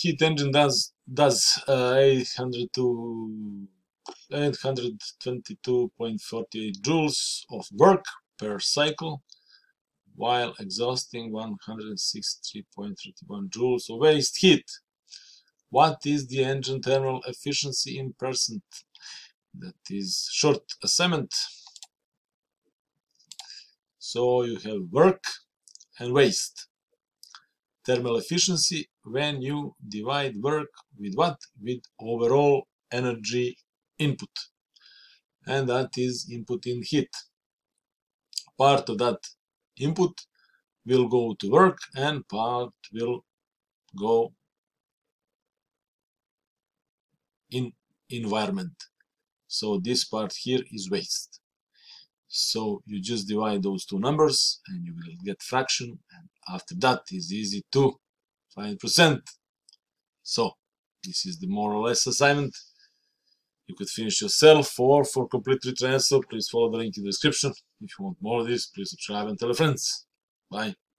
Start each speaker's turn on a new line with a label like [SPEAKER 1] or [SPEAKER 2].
[SPEAKER 1] heat engine does 822.48 joules of work per cycle, while exhausting 163.31 joules of waste heat. What is the engine thermal efficiency in percent? That is short assignment. So you have work and waste. Thermal efficiency when you divide work with what? With overall energy input. And that is input in heat. Part of that input will go to work and part will go in environment. So this part here is waste. So you just divide those two numbers and you will get fraction, and after that is easy to find percent. So this is the more or less assignment. You could finish yourself, or for complete retrieval, please follow the link in the description. If you want more of this, please subscribe and tell your friends. Bye.